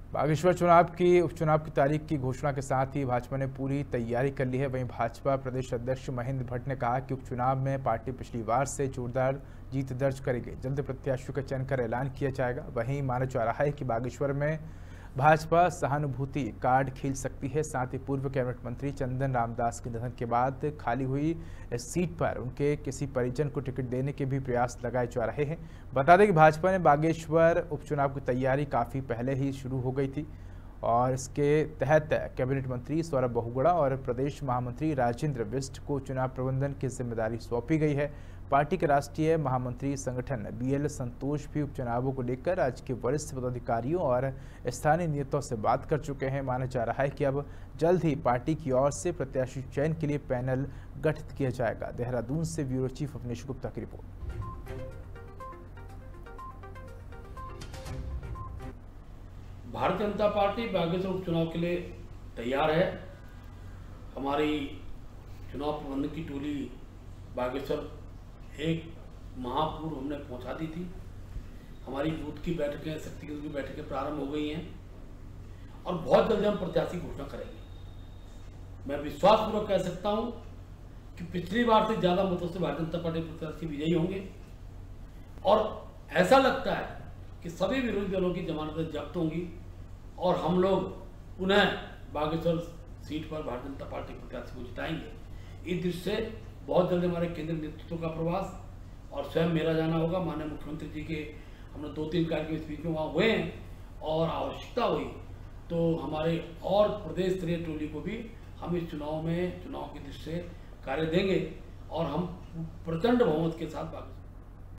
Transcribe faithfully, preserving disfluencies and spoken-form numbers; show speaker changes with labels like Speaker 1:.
Speaker 1: बागेश्वर चुनाव की उपचुनाव की तारीख की घोषणा के साथ ही भाजपा ने पूरी तैयारी कर ली है। वहीं भाजपा प्रदेश अध्यक्ष महेंद्र भट्ट ने कहा कि उपचुनाव में पार्टी पिछली बार से जोरदार जीत दर्ज करेगी। जल्द प्रत्याशियों का चयन कर ऐलान किया जाएगा। वहीं माना जा रहा है कि बागेश्वर में भाजपा सहानुभूति कार्ड खेल सकती है। साथ ही पूर्व कैबिनेट मंत्री चंदन रामदास के निधन के बाद खाली हुई इस सीट पर उनके किसी परिजन को टिकट देने के भी प्रयास लगाए जा रहे हैं। बता दें कि भाजपा ने बागेश्वर उपचुनाव की तैयारी काफ़ी पहले ही शुरू हो गई थी और इसके तहत कैबिनेट मंत्री सौरभ बहुगुणा और प्रदेश महामंत्री राजेंद्र बिष्ट को चुनाव प्रबंधन की जिम्मेदारी सौंपी गई है। पार्टी के राष्ट्रीय महामंत्री संगठन बी एल संतोष भी उपचुनावों को लेकर राज्य के वरिष्ठ पदाधिकारियों और स्थानीय नेताओं से बात कर चुके हैं। माना जा रहा है कि अब जल्द ही पार्टी की ओर से प्रत्याशी चयन के लिए पैनल गठित किया जाएगा। देहरादून से ब्यूरो चीफ अवनीश गुप्ता की रिपोर्ट।
Speaker 2: भारतीय जनता पार्टी बागेश्वर उपचुनाव के लिए तैयार है। हमारी चुनाव प्रबंधन की टोली बागेश्वर एक माह पूर्व हमने पहुंचा दी थी। हमारी बूथ की बैठकें, शक्ति केंद्र की बैठकें प्रारंभ हो गई हैं और बहुत जल्द हम प्रत्याशी घोषणा करेंगे। मैं विश्वासपूर्वक कह सकता हूं कि पिछली बार से ज़्यादा मतों से भारतीय जनता पार्टी प्रत्याशी विजयी होंगे और ऐसा लगता है कि सभी विरोधी दलों की जमानतें जब्त होंगी और हम लोग पुनः बागेश्वर सीट पर भारतीय जनता पार्टी प्रत्याशी को जिताएंगे। इस दृष्टि से बहुत जल्द हमारे केंद्रीय नेतृत्व का प्रवास और स्वयं मेरा जाना होगा। माननीय मुख्यमंत्री जी के हमने दो तीन कार्यक्रम इस बीच में वहाँ हुए हैं और आवश्यकता हुई तो हमारे और प्रदेश स्तरीय टोली को भी हम इस चुनाव में चुनाव की दृष्टि से कार्य देंगे और हम प्रचंड बहुमत के साथ